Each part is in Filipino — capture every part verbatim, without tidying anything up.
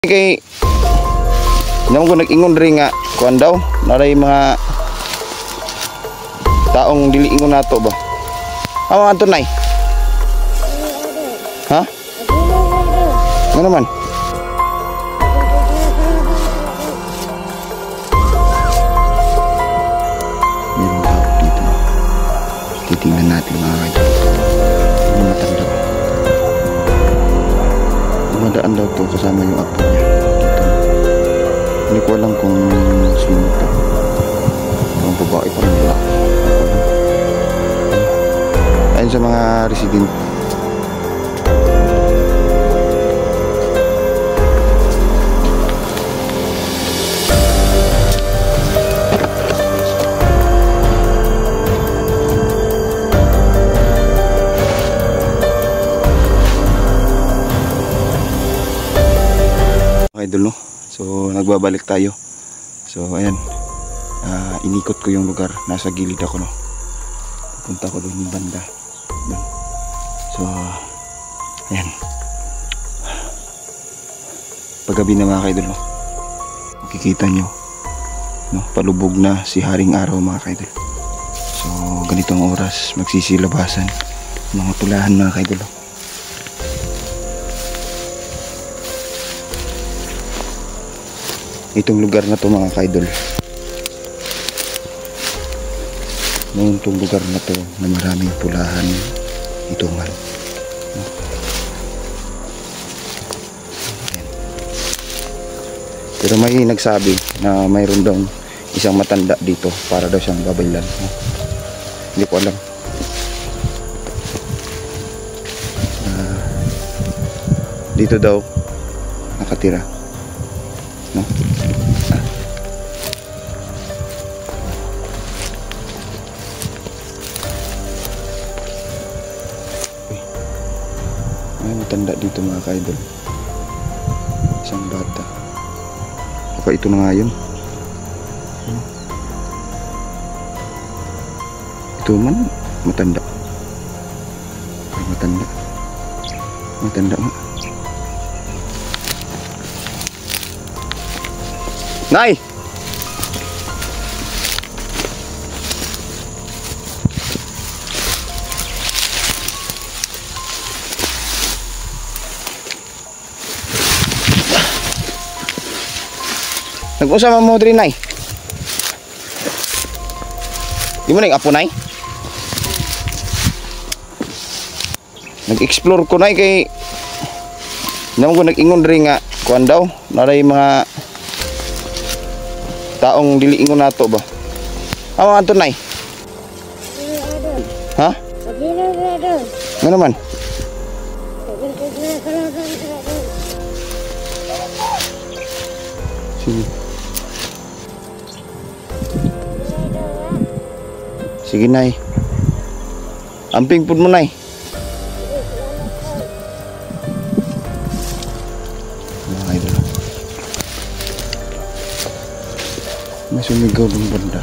Kay nang ko nag-ingon rin nga kuan daw naray mga taong dili ingon nato ba. Amo anton nay. Ha? Ano naman? Meron tao dito. Titingnan natin mga kaibigan. Ano matanda? Dumadaan daw to kasama yung apo niya dito. Hindi ko alam kung sino to. Ang babae pa rin nila. Ayun sa mga resident. Idol, no? So nagbabalik tayo. So ayan, uh, inikot ko yung lugar. Nasa gilid ako, no? Pupunta ko doon yung banda doon. So ayan, paggabi na mga kaidol, no? Makikita nyo, no? Palubog na si Haring Araw mga kaidol. So ganitong oras magsisilabasan mga tulahan mga kaidol, no? Itong lugar na to mga kaidol, noon itong lugar na to na maraming pulahan ito man, no? Pero may nagsabi na mayroon daw isang matanda dito para daw siyang babaylan, no? Hindi ko alam. uh, dito daw nakatira, no? May matanda dito mga kaidol. Isang bata. Baka ito na nga yun. Ito man matanda. Ay matanda. Matanda nga. Nay! Nag-usama mo diri, Nay? Di mo na yung apo, Nay? Nag-explore ko, Nay, kay naman ko nag-ingon rin nga kuan daw naray mga taong dili ingon nato ba. Amo anton, Nay? Ha? Ano naman? Sige. Sige, Nay. Amping pud mo, Nay. Mga idol, may sumigaw ng banda.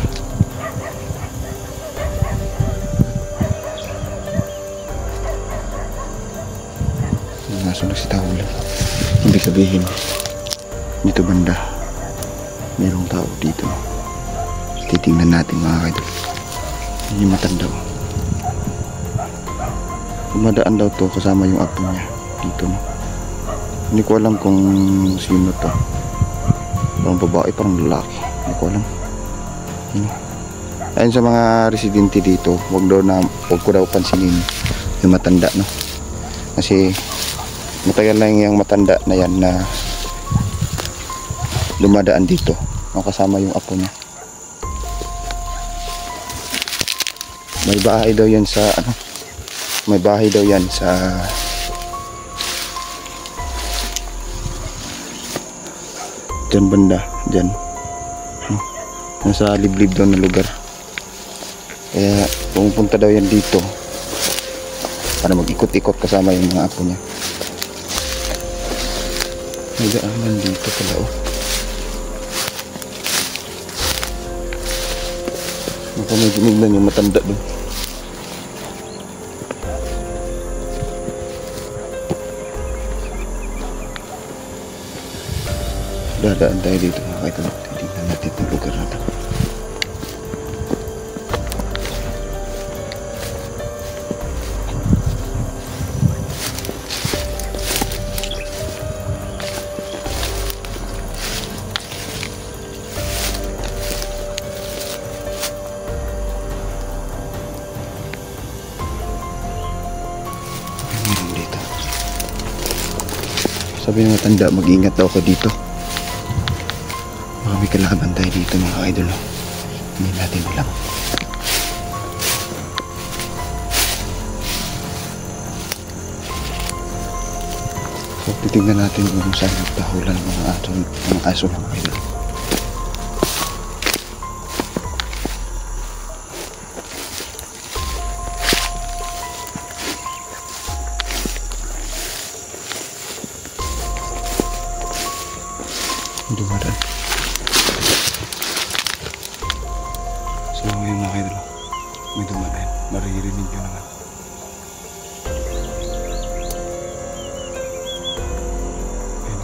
Nasunog si Tawul. Ibig sabihin dito banda mayroong tao dito. Titingnan natin mga idol. Yung matanda, dumadaan daw to kasama yung apo niya dito, no? Hindi ko alam kung sino to. Parang babae, parang lalaki. Hindi ko alam. Yun. Ayun sa mga residente dito, wag daw na, wag ko daw pansinin yung matanda, no? Kasi matagal na yung matanda na yan na dumadaan dito, no? Kasama yung apo niya. May bahay daw yan sa ano, may bahay daw yan sa dyan banda, dyan, no? Nasa liblib daw na lugar. Kaya pumupunta daw yan dito para mag-ikot-ikot kasama yung mga apo niya. May daanan dito pala, oh. Baka may ginignan yung matanda doon. Dadaan tayo dito mga kaidol. Titignan natin yung lugar na ito. Sabi ng matanda, mag-ingat daw ako dito. Baka may kalaban tayo dito mga idol. Hindi natin alam. So titignan natin kung saan nagtahulan ng mga aso, mga aso mga idol. Dumadaan. So yun mga idol, may dumadaan. Maririnig nyo naman. Ayun.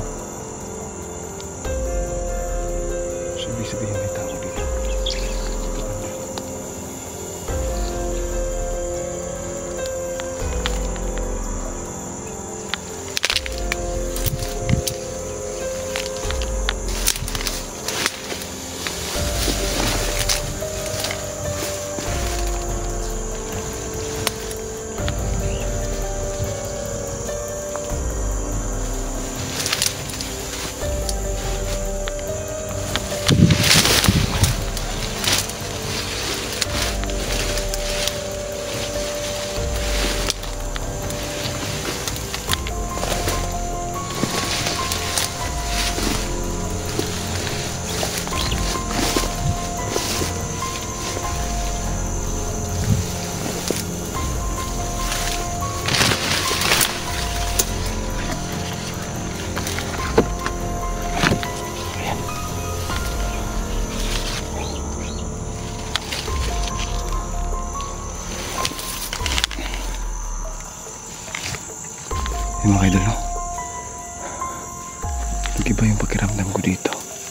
So ibig sabihin may tao dito. Yung mga idol, no? Nag-iba yung pakiramdam ko dito.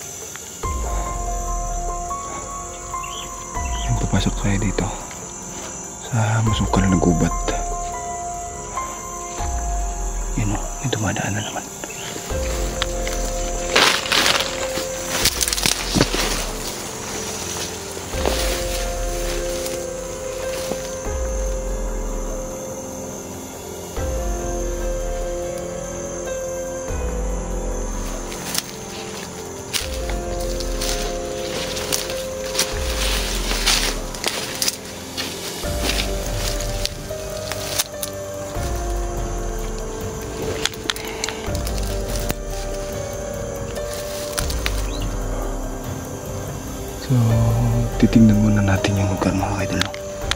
Yung papasok tayo dito sa masukal na gubat. Yun, no? May dumadaan na naman. So, titingnan muna natin yung lugar mga kaidol.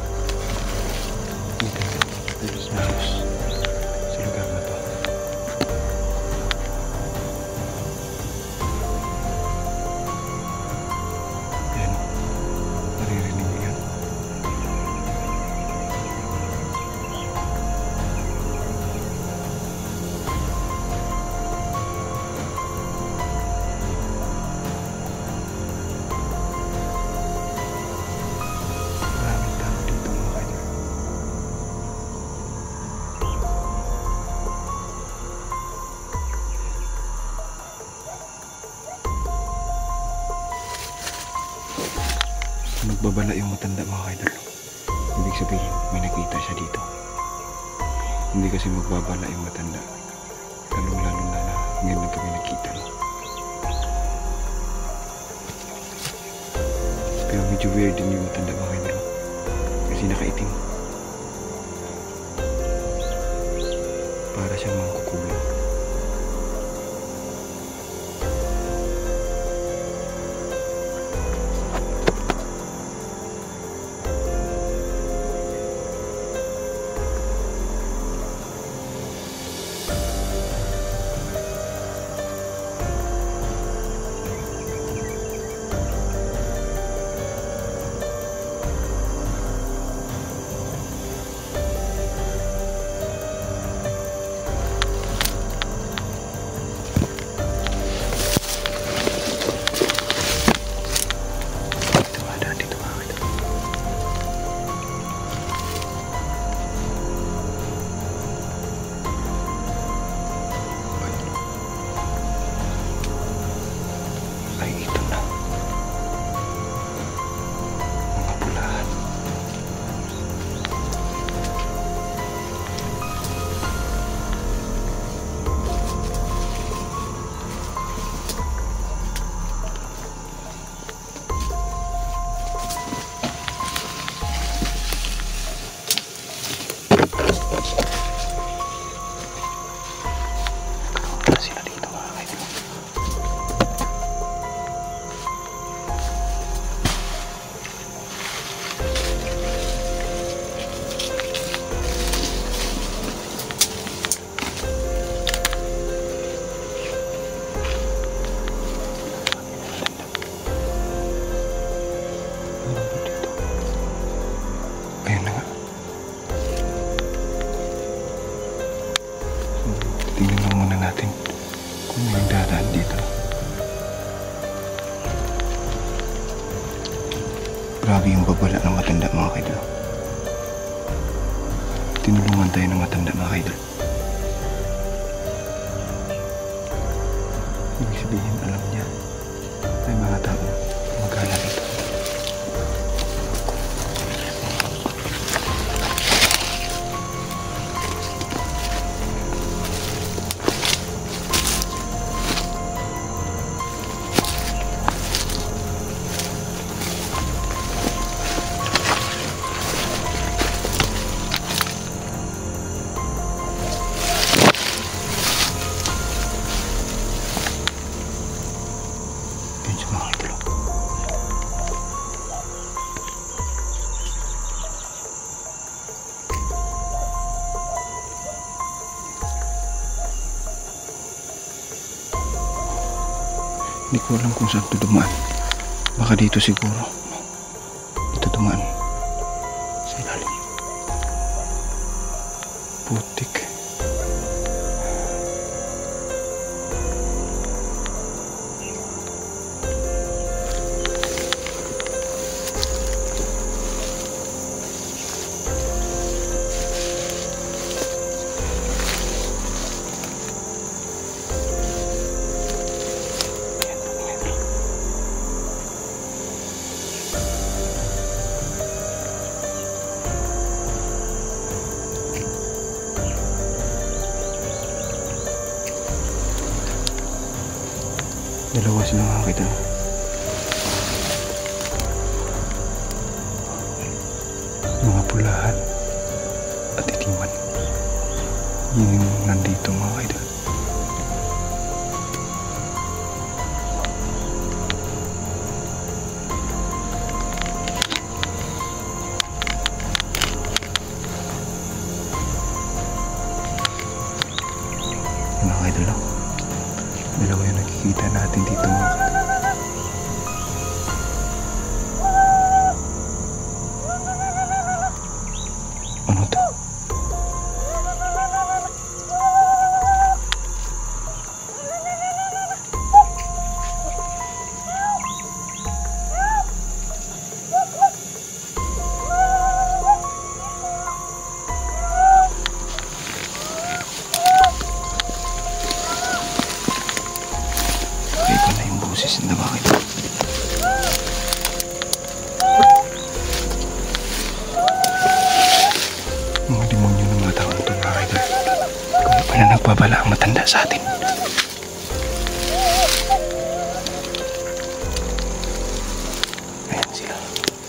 Dito, dito sa malos, sa lugar na to. Ayan, naririnig mo yan. Nagbabala yung matanda mga kaidol. Ibig sabihin may nakita siya dito. Hindi kasi magbabala yung matanda, lalong lalo na na ngayon na kami nakita. Pero medyo weird din yung matanda mga kaidol kasi nakaitim. Para siyang mangkukulang. dito. Grabe yung babala ng matanda mga kaidol. Tinulungan tayo ng matanda mga kaidol. Ibig sabihin alam niya may mga tao maghala dito. Hindi ko alam kung saan ito dumaan. Baka dito siguro. Dito dumaan. Sa ilalim. Putik. Dalawa sila mga kita. Mga pulahan at itiman. Yun yung nandito mga kita. Mga kita lang. Dalawa yung nakikita natin dito mga kapatid. Ano to? Iba na yung boses na bakit. Mga demonyo ng mga taong ito mga idol. Kung pa na nagpabala ang matanda sa atin. Ayan sila.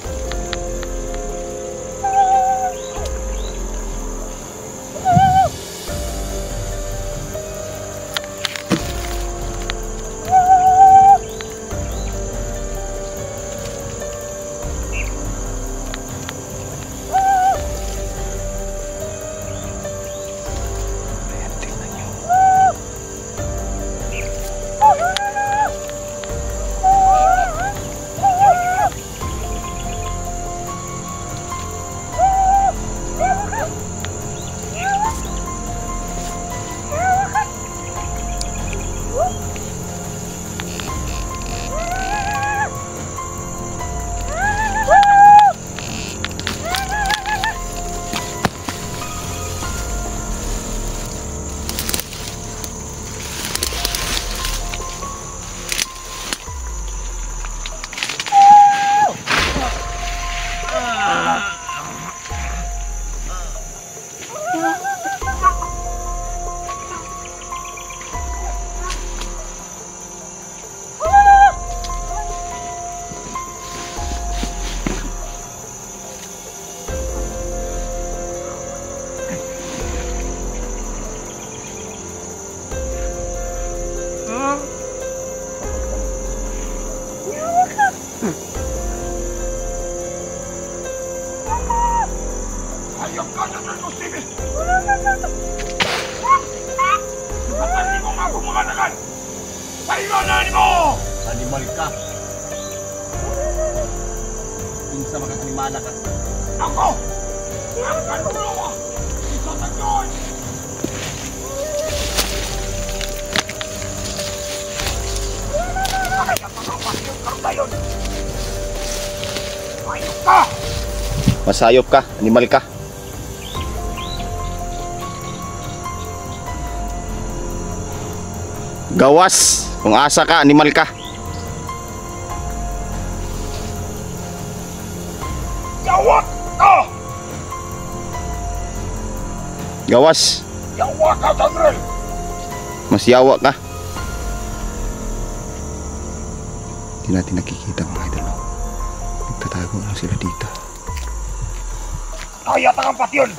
Ayok ka sa Diyos Steve! Napatali mo nga kumanganakan! Paironan mo! Animal ka! Pinsa makakanimala ka! Ako! Ang kanulo ko! Ito sa Diyos! Masayop ka, animal ka. Gawas, kung asa ka, animal ka. Yawa ka! Gawas, Yawa ka, Daniel! mas yawa ka. Hindi natin nakikita mga idol. No? Nagtatago lang sila dito. Kaya takampat yun!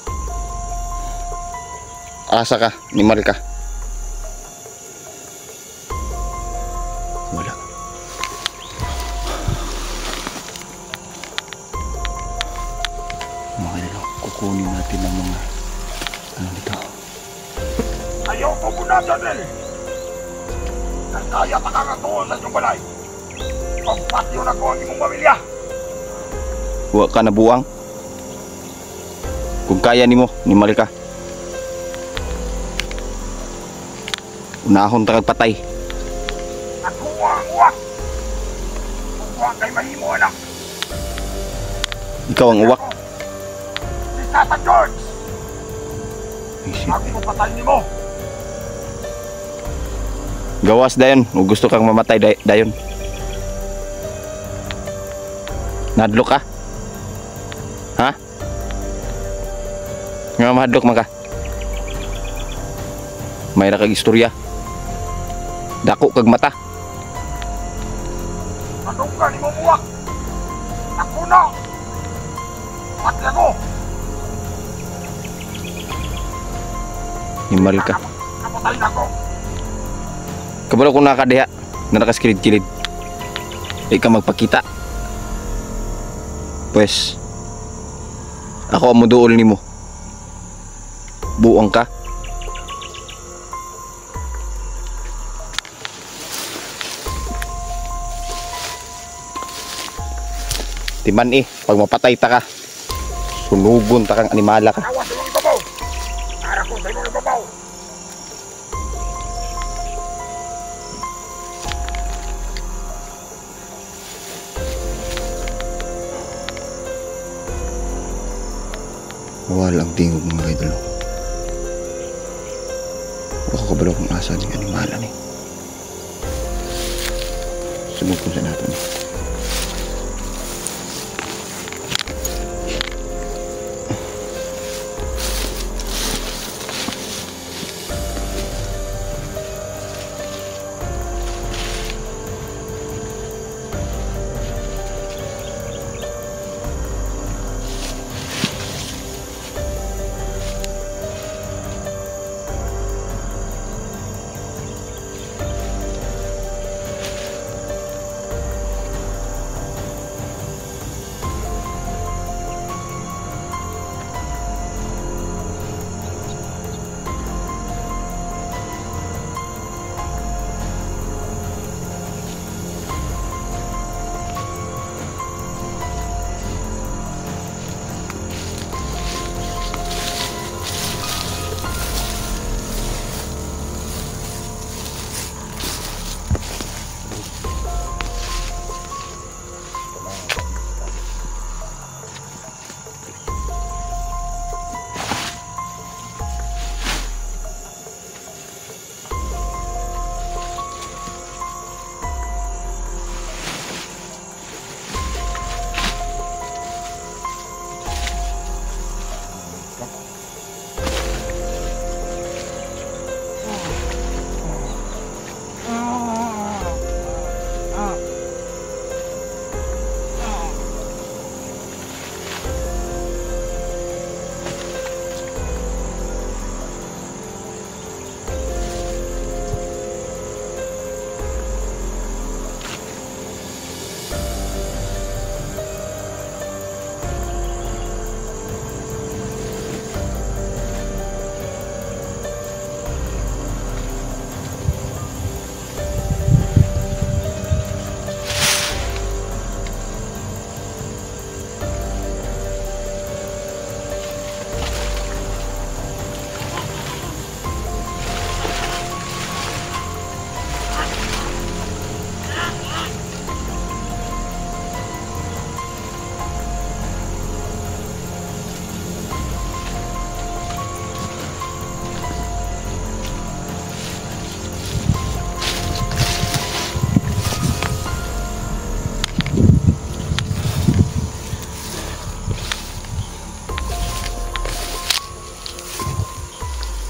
Asa ka, animal ka. Wala. Mga idol, kukunin natin ang mga ano dito. Ayaw ko muna, Daniel! Nang kaya takakatuon sa inyong balay! Pagpatyo na ko ang imong pamilya! Huwag ka na buwang. Kung kaya nimo, animal ka. Unahon ta kag patay. Nakuha ang uwak! Uwak kay mahimo, anak! Ikaw ang uwak. Si Tata George! Isip. Ako mo patay ni mo! Gawas dayon, kung gusto kang mamatay day- dayon. Nadlok ka? Ha? Nga mahadlok man ka? Mayra kag istorya. Dako kag mata. Anong ka ni mo uwak? Ako na! Pati ako! Himal ka. Kapatay na ko! Kabalo kung nakadiha na nakaskilid-kilid. Di ka magpakita. Pues, ako ang muduol nimo. Buang ka. Timan eh, pag mapatay ta ka, sunugon ta kang animala ka. Awas sa mga ibabaw! Para ko sa mga ibabaw! Walang tingog mga idol. Wala ko kabalo kung asa ng animala ni. Subukon sa natin.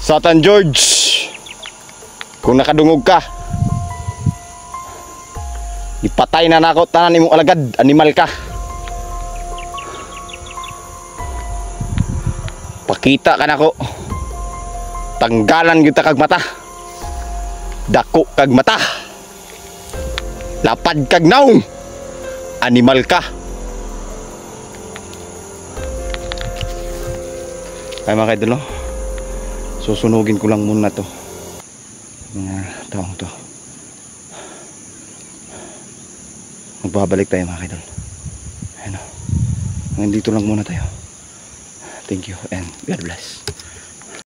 Satan George, kung nakadungog ka, ipatay na nako tanan imong alagad, animal ka. Pakita ka nako. Tanggalan kita kag mata. Dako kag mata. Lapad kag naong. Animal ka. Ay mga kaidol, no? Susunugin ko lang muna to. Mga taong to. Magbabalik tayo mga kaidol. Ayun, no? Hanggang dito lang muna tayo. Thank you and God bless.